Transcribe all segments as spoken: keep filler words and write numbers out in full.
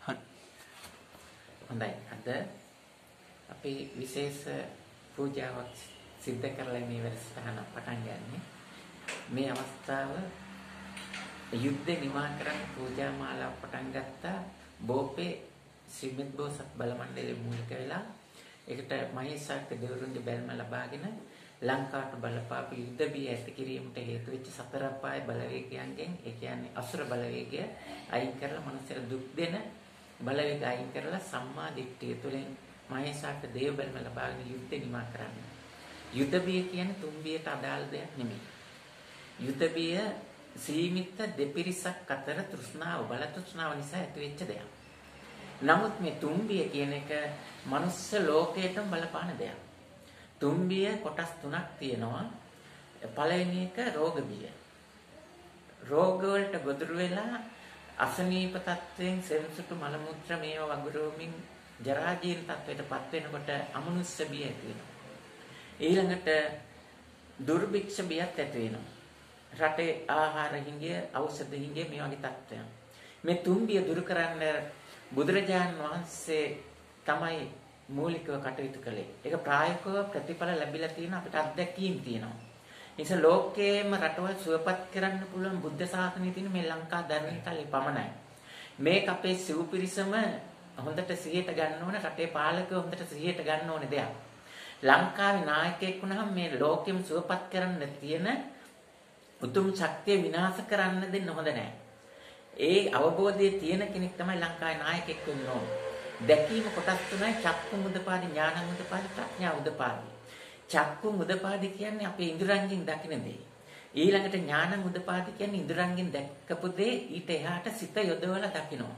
හොඳයි. අද අපි විශේෂ පූජාවක් සිද්ධ කරලා මේ වැඩසටහන පටන් ගන්නෙ. මේ අවස්ථාව යුද්ධ නිමා කරන්න පූජා මාලාව පටන් ගත්තා බෝපේ ශ්‍රීමත් බෝසත් බල මණ්ඩලයේ මූලික වෙලා ඒකට මහේසාක්ක දෙවිවරුන්ගේ බැල්ම ලබාගෙන ලංකාවට බලපාපු යුද්ධ බිය ඇති කිරීමට හේතු වෙච්ච සතර අපාය බලවේගයන්ගෙන් ඒ කියන්නේ අසුර බලවේගය අයින් කරලා මනුස්සයර දුක් දෙන බලවේග අයින් කරලා සම්මා දිට්ඨිය තුළින් මහේසාක්ක දේව බැල්ම ලබාගෙන යුද්ධ නිමා කරන්න. යුද්ධ බිය කියන්නේ තුන් බියට අදාළ දෙයක් නෙමෙයි. යුද්ධ බිය සීමිත දෙපිරිසක් අතර තෘෂ්ණාව බල තෘෂ්ණාව නිසා ඇතිවෙච්ච දෙයක්. නමුත් මේ තුන් බිය කියන එක මනුස්ස ලෝකයටම බලපාන දෙයක්. තුන් බිය කොටස් තුනක් තියෙනවා. පළවෙනි එක රෝග බිය. රෝග වලට ගොදුරු වෙලා අසනීප තත්වයෙන් සෙන්සුටු මල මුත්‍ර මේවා වගුරුමින් ජරා ජීර්ණ තත්වයටපත් වෙනකොට අමනුෂ්‍ය බිය ඇති වෙනවා. ඊළඟට දුර්භික්ෂ බියත් ඇති වෙනවා. රටේ ආහාර හිඟය, ඖෂධ හිඟය මේ වගේ තත්ත්වයන්. මේ තුන් බිය දුරු කරන්න බුදුරජාණන් වහන්සේ තමයි මූලිකව කටයුතු කළේ. ඒක ප්‍රායෝගිකව ප්‍රතිඵල ලැබිලා තියෙන අපිට අත්දැකීම් තියෙනවා. නිසා ලෝකයේම රටවල් සුවපත් කරන්න පුළුවන් බුද්ධ ශාසනය තියෙන මේ ලංකා ධර්මතලේ පමණයි. මේක අපේ සිව්පිරිසම හොඳට සිහියට ගන්න ඕන, රටේ පාලකයෝ හොඳට සිහියට ගන්න ඕන දෙයක්. ලංකාවේ නායකයෙක් වුණාම මේ ලෝකෙම සුවපත් කරන්න තියෙන උතුම් ශක්තිය විනාශ කරන්න දෙන්න හොඳ නැහැ. ඒ අවබෝධයේ තියෙන කෙනෙක් තමයි ලංකාවේ නායකයෙක් වෙන්න ඕන. දැකීම කොටස් තුනයි: චක්කු මුදපාදි, ඥාන මුදපාදි, ප්‍රඥා උදපාදි. චක්කු මුදපාදි කියන්නේ අපේ ඉන්ද්‍රයන්ගෙන් දකින දේ. ඊළඟට ඥාන මුදපාදි කියන්නේ ඉන්ද්‍රයන්ගෙන් දැක්කපු දේ ඊට එහාට සිත යොදවලා දකිනවා.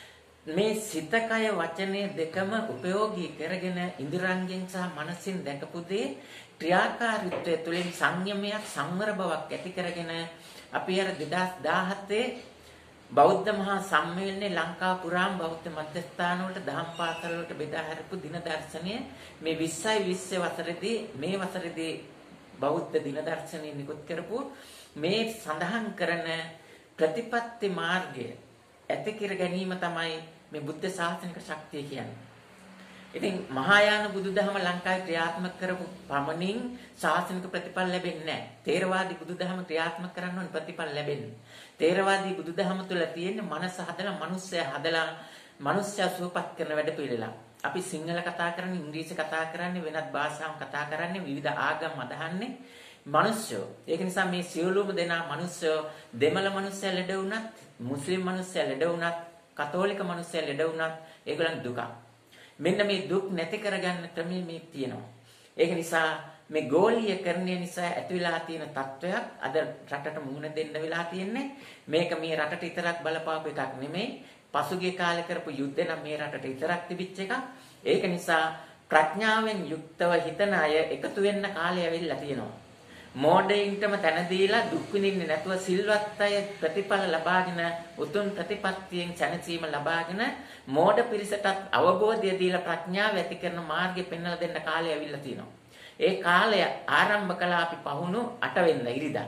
මේ සිත කය වචනේ දෙකම උපයෝගී කරගෙන ඉන්ද්‍රයන්ගෙන් සහ මනසින් දැකපු දේ ක්‍රියාකාරීත්වය තුළින් සංයමයක් සංවර බවක් ඇති කරගෙන අපි අර දෙදාස් දාහතේ බෞද්ධ මහා සම්මේලනයේ ලංකා පුරාම බෞද්ධ මධ්‍යස්ථාන වලට දහම් පාසල් වලට බෙදා හැරපු දින දර්ශනය මේ විස්සයි විස්ස වසරේදී මේ වසරේදී බෞද්ධ දින දර්ශනය නිකුත් කරපු මේ සඳහන් කරන ප්‍රතිපත්ති මාර්ගය ඇති කර ගැනීම තමයි මේ බුද්ධ ශාසනික ශක්තිය කියන්නේ. ඉතින් මහායාන බුදුදහම ලංකාවේ ක්‍රියාත්මක කරපු පමණින් ශාසනික ප්‍රතිඵල ලැබෙන්නේ නැහැ. තේරවාදී බුදුදහම ක්‍රියාත්මක කරන්න ඕන ප්‍රතිඵල ලැබෙන්නේ. තේරවාදී බුදුදහම තුළ තියෙන මනස හදලා මිනිස්සයා හදලා මිනිස්සයා සුවපත් කරන වැඩ පිළිලා. අපි සිංහල කතා කරන්නේ, ඉංග්‍රීසි කතා කරන්නේ, වෙනත් භාෂාවන් කතා කරන්නේ, විවිධ ආගම් අදහන්නේ මිනිස්සෝ. ඒක නිසා මේ සියලුම දෙනා මිනිස්සෝ, දෙමළ මිනිස්සයා ලෙඩ වුණත්, මුස්ලිම් මිනිස්සයා ලෙඩ වුණත්, කතෝලික මිනිස්සයා ලෙඩ වුණත් ඒගොල්ලන් දුක. මෙන්න මේ දුක් නැති කරගන්න ක්‍රමය මේ තියෙනවා. ඒක නිසා මේ ගෝලීයකරණය නිසා ඇතිවලා තියෙන තත්වයක් අද රටට මුහුණ දෙන්න වෙලා තියෙන්නේ. මේක මේ රටට විතරක් බලපාපු එකක් නෙමෙයි. පසුගිය කාලේ කරපු යුද්ධ නම් මේ රටට විතරක් තිබිච්ච එකක්. ඒක නිසා ප්‍රඥාවෙන් යුක්තව හිතන අය එකතු වෙන්න කාලය ඇවිල්ලා තියෙනවා. මෝඩයින්ටම තැන දීලා දුක් විඳින්නේ නැතුව සිල්වත් අය ප්‍රතිඵල ලබාගෙන උතුම් ප්‍රතිපත්තියෙන් සැනසීම ලබාගෙන මෝඩ පිරිසටත් අවබෝධය දීලා ප්‍රඥාව ඇති කරන මාර්ගය පෙන්වලා දෙන්න කාලය ඇවිල්ලා තියෙනවා. ඒ කාලය ආරම්භ කළා අපි පහුණු අට වෙනිදා ඉරිදා.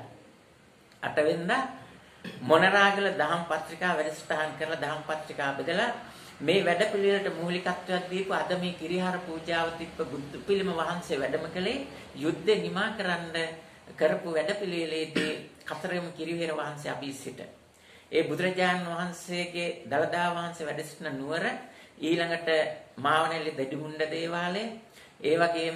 අට වෙනිදා මොනරාගල දහම් පත්‍රිකා වැඩසටහන් කරලා දහම් පත්‍රිකා බෙදලා මේ වැඩපිළිවෙලට මූලිකත්වයක් දීපු අද මේ කිරිහාර පූජාව තිබ්බ බුදු පිළිම වහන්සේ වැඩම කළේ යුද්ධ නිමා කරන්න කරපු වැඩපිළිවෙලේදී කතරගම කිරිහෙර වහන්සේ අභිසිට. ඒ බුදුරජාණන් වහන්සේගේ දළදා වහන්සේ වැඩ සිටින නුවර, ඊළඟට මාවනැල්ලේ දෙඩිමුණ්ඩ දේවාලය, ඒ වගේම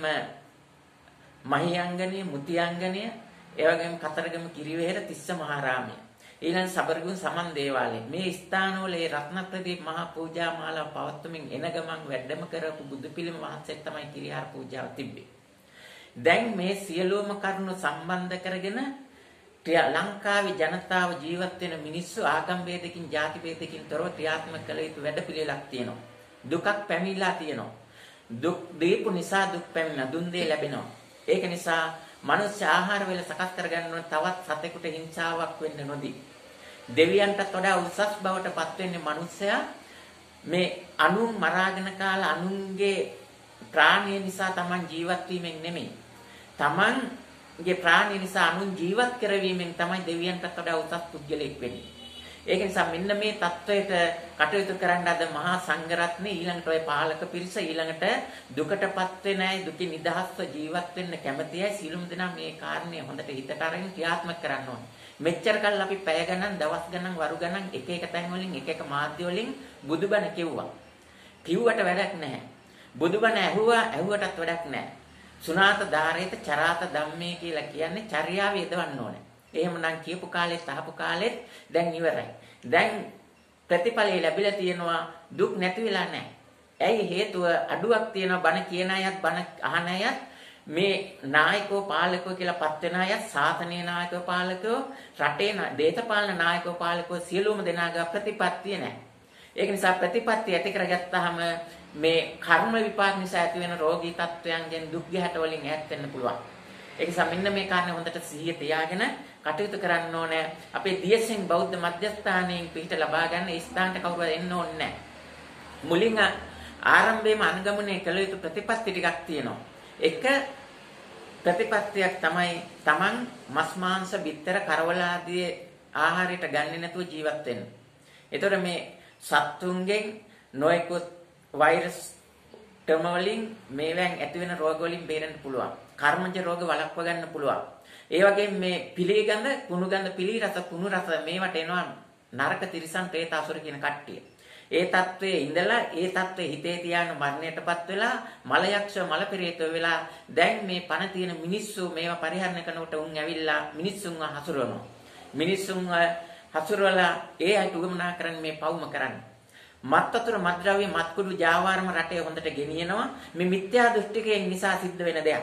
මහියංගනය, මුතියංගනය, ඒ වගේම කතරගම කිරිවෙහෙර තිස්ස මහාරාමය, ඊළඟ සබරගුණ සමන් දේවාලය. මේ ස්ථානවල ඒ රත්නප්‍රදීප මහා පූජා මාලාව පවත්වමින් එන ගමන් වැඩම කරපු බුදු පිළිම වහන්සේ තමයි කිරිහාර පූජාව තිබ්බේ. දැන් මේ සියලුම කරුණු සම්බන්ධ කරගෙන ලංකාවේ ජනතාව ජීවත් වෙන මිනිස්සු ආගම් ભેදකින්, ಜಾති ભેදකින් තොරව ක්‍රියාත්මක කළ යුතු වැඩපිළිවෙලක් තියෙනවා. දුකක් පැමිණලා තියෙනවා. දුක් දීපු නිසා දුක් පැමිණ දුන් දේ ලැබෙනවා. ඒක නිසා මනුෂ්‍ය ආහාර වල සකස් කරගන්න ඕන තවත් සතෙකුට හිංසාවක් වෙන්න නොදී. දෙවියන්ටත් වඩා උසස් බවට පත් වෙන්නේ මනුස්සයා. මේ අනුන් මරාගෙන කාලා අනුන්ගේ ප්‍රාණය නිසා Taman ජීවත් වීමෙන් නෙමෙයි. Tamanගේ ප්‍රාණය නිසා අනුන් ජීවත් කරවීමෙන් තමයි දෙවියන්ටත් වඩා උසස් පුද්ගලෙක් වෙන්නේ. ඒක නිසා මෙන්න මේ தത്വයට කටයුතු කරන්න අද මහා සංඝරත්නය ඊළඟට ඔය පාලක පිරිස ඊළඟට දුකටපත් වෙන අය දුකින් නිදහස්ව ජීවත් වෙන්න කැමති අය සියලුම දෙනා මේ කාරණේ හොඳට හිතට අරගෙන ක්‍රියාත්මක කරන්න ඕනේ. මෙච්චර කල් අපි පැය ගණන් දවස් ගණන් වරු ගණන් එක එක තැන් වලින් එක එක මාධ්‍ය වලින් බුදුබණ කිව්වා. කිව්වට වැඩක් නැහැ. බුදුබණ ඇහුවා ඇහුවටත් වැඩක් නැහැ. සුනාත ධාරේත චරාත ධම්මේ කියලා කියන්නේ චර්යාව යදවන්න ඕනේ. එහෙමනම් කියපු කාලෙත් අහපු කාලෙත් දැන් ඉවරයි. දැන් ප්‍රතිඵලය ලැබිලා තියෙනවා දුක් නැති වෙලා නැහැ. ඇයි හේතුව අඩුවක් තියෙනවා බණ කියන අයත් බණ අහන අයත් මේ නායකෝ පාලකෝ කියලා පත් වෙන අයත් සාසනීය නායකෝ පාලකෝ රටේ දේශපාලන නායකෝ පාලකෝ සියලුම දෙනාගේ ප්‍රතිපත්තිය නැහැ. ඒක නිසා ප්‍රතිපත්තිය ඇති කරගත්තාම මේ කර්ම විපාක නිසා ඇති වෙන රෝගී තත්වයන්ගෙන් දුක් ගැහැට වලින් ඈත් වෙන්න පුළුවන්. ඒ නිසා මෙන්න මේ කාරණේ හොඳට සිහිය තියාගෙන කටයුතු කරන්න ඕනේ. අපේ දියසෙන් බෞද්ධ මධ්‍යස්ථානයෙන් පිහිට ලබා ගන්න ඒ ස්ථානට කවුරු එන්න ඕනේ නැහැ. මුලින් ආරම්භයේම අනුගමනය කළ යුතු ප්‍රතිපත්ති ටිකක් තියෙනවා. එක ප්‍රතිපත්තියක් තමයි Taman මස් මාංශ බිත්තර කරවල ආදී ආහාරයට ගන්නේ නැතුව ජීවත් වෙන්න. ඒතර මේ සත්තුන්ගෙන් නොයෙකුත් වෛරස් ටර්ම වලින් මේවෙන් ඇති වෙන රෝග වලින් බේරෙන්න පුළුවන්. කර්මජ රෝග වළක්ව ගන්න පුළුවන්. ඒ වගේම මේ පිළිගඳ, කුණු ගඳ, පිළි රස, කුණු රස මේවට එනවා නරක තිරිසන් പ്രേත අසුර කියන කට්ටිය. ඒ தત્ත්වයේ ඉඳලා ඒ தત્ත්වයේ හිතේ තියාන මරණයටපත් වෙලා මල යක්ෂ මල පෙරේතෝ වෙලා දැන් මේ පණ තියෙන මිනිස්සු මේවා පරිහරණය කරනකොට උන් ඇවිල්ලා මිනිස්සුන්ව හසුරවනවා. මිනිස්සුන්ව හසුරවලා ඒ අයට උගමනා කරන්නේ මේ පවුම කරන්නේ. මත් වතුර මත්ද්‍රව්‍ය මත්කුඩු ජාවාරම රටේ හොඳට ගෙනියනවා. මේ මිත්‍යා දෘෂ්ටිකයන් නිසා සිද්ධ වෙන දෙයක්.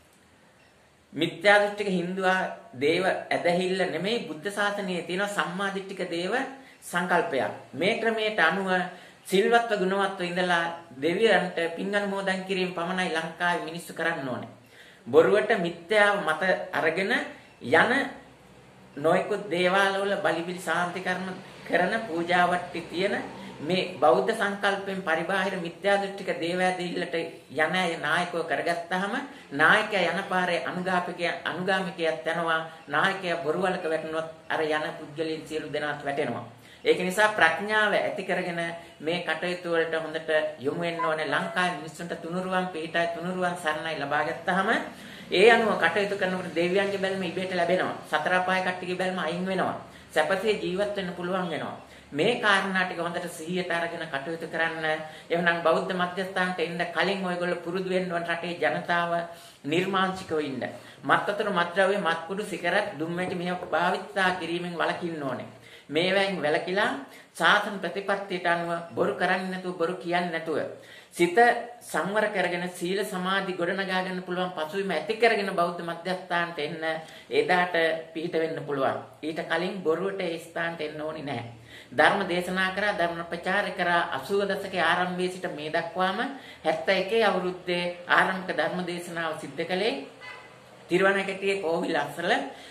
මිත්‍යා දෘෂ්ටික හින්දුවා දේව ඇදහිල්ල නෙමෙයි බුද්ධ ශාසනයේ තියෙන සම්මාදිට්ඨික දේව සංකල්පයක්. මේ ක්‍රමයට අනුව සිල්වත්ව ගුණවත්ව ඉඳලා දෙවියන්ට පින් අනුමෝදන් කිරීම පමණයි ලංකාවේ මිනිස්සු කරන්න ඕනේ. බොරුවට මිත්‍යාව මත අරගෙන යන නොයෙකුත් දේවාලවල බලිබිලි සාන්ති කර්ම කරන පූජාවට්ටි තියෙන මේ බෞද්ධ සංකල්පයෙන් පරිබාහිර මිත්‍යා දෘෂ්ටික දේවයන්ට යන අය නායකව කරගත්තාම නායකයා යන පාරේ අනුගාමිකයා අනුගාමිකයාත් යනවා. නායකයා බොරුවලක වැටුනොත් අර යන පුද්ගලයන් සියලු දෙනාත් වැටෙනවා. ඒක නිසා ප්‍රඥාව ඇති කරගෙන මේ කටයුතු වලට හොඳට යොමු වෙන්න ඕනේ. ලංකාවේ මිනිස්සුන්ට තුනුරුවන් පිටයි තුනුරුවන් සරණයි ලබා ගත්තාම ඒ අනුව කටයුතු කරනකොට දෙවියන්ගේ බැල්ම ඉබේට ලැබෙනවා. සතර අපාය කට්ටියගේ බැල්ම අයින් වෙනවා. සැපසේ ජීවත් වෙන්න පුළුවන් වෙනවා. මේ කාරණා ටික හොඳට සිහියට අරගෙන කටයුතු කරන්න. එහෙනම් බෞද්ධ මධ්‍යස්ථානට එන්න කලින් ඔයගොල්ලෝ පුරුදු වෙන්න ඕන රටේ ජනතාව නිර්මාංශිකව ඉන්න. මත් වතුර මත්ද්‍රව්‍ය මත්කුඩු සිගරට් දුම්මැටි මේවා භාවිතා කිරීමෙන් වළකින්න ඕනේ. මේවෙන් වැළකීලා සාසන ප්‍රතිපත්තියට අනුව බොරු කරන්නේ නැතුව බොරු කියන්නේ නැතුව සිත සංවර කරගෙන සීල සමාධි ගොඩනගා ගන්න පුළුවන් පසුබිම ඇති කරගෙන බෞද්ධ මධ්‍යස්ථානට එන්න එදාට පිහිට වෙන්න පුළුවන්. ඊට කලින් බොරුවට ඒ ස්ථානට එන්න ඕනේ නැහැ. ධර්ම දේශනා කරා ධර්ම ප්‍රචාර කරා අසූව දශකයේ ආරම්භයේ සිට මේ දක්වාම හැත්තෑ එකේ අවුරුද්දේ ආරම්භක ධර්ම දේශනාව සිද්ධ කළේ තිරුවනකැටියේ කෝවිල අසල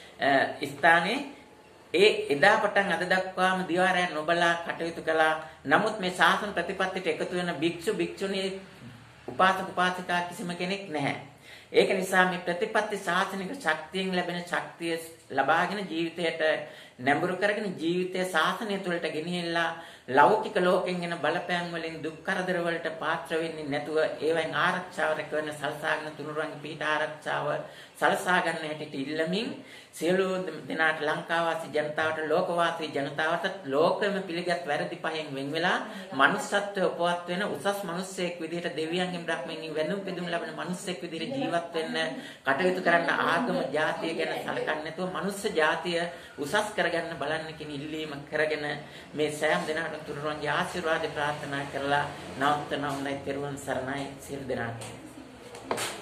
ස්ථානයේ ඒ එදා පටන් අද දක්වාම දිවාරයන් නොබලා කටයුතු කළා. නමුත් මේ ශාසන ප්‍රතිපත්තියට එකතු වෙන භික්ෂු භික්ෂුණී උපාසක උපාසිකා කිසිම කෙනෙක් නැහැ. ඒක නිසා මේ ප්‍රතිපත්ති ශාසනික ශක්තියෙන් ලැබෙන ශක්තිය ලබාගෙන ජීවිතයට නැඹුරු කරගෙන ජීවිතය ශාසනය තුළට ගෙනියලා ලෞකික ලෝකෙන් එන බලපෑම් වලින් දුක් කරදර වලට පාත්‍ර වෙන්නේ නැතුව ඒවෙන් ආරක්ෂාව රැකගෙන සලසාගෙන තුනුරුවන්ගේ පිහිට ආරක්ෂාව සලසා ගන්න හැටියට ඉල්ලමින් සියලු දෙනාට ලංකාවාසී ජනතාවට ලෝකවාසී ජනතාවට ලෝකෙම පිළිගත් වැරදි පහෙන් වෙන් වෙලා manussත්වයේ උපවත් වෙන උසස් මිනිසෙක් විදිහට දෙවියන්ගෙන් බ්‍රහ්මයන්ගෙන් වැඳුම් පිදුම් ලැබෙන මිනිසෙක් විදිහට ජීවත් වෙන්න කටයුතු කරන්න ආගම ජාතිය ගැන සලකන්නේ නැතුව මනුස්ස ජාතිය උසස් කරගන්න බලන්න කියන ඉල්ලීම කරගෙන මේ සෑම දෙනාටම තුනුරුවන්ගේ ආශිර්වාද ප්‍රාර්ථනා කරලා නවත්තනවා. හොඳයි, තෙරුවන් සරණයි සියලු දෙනාට.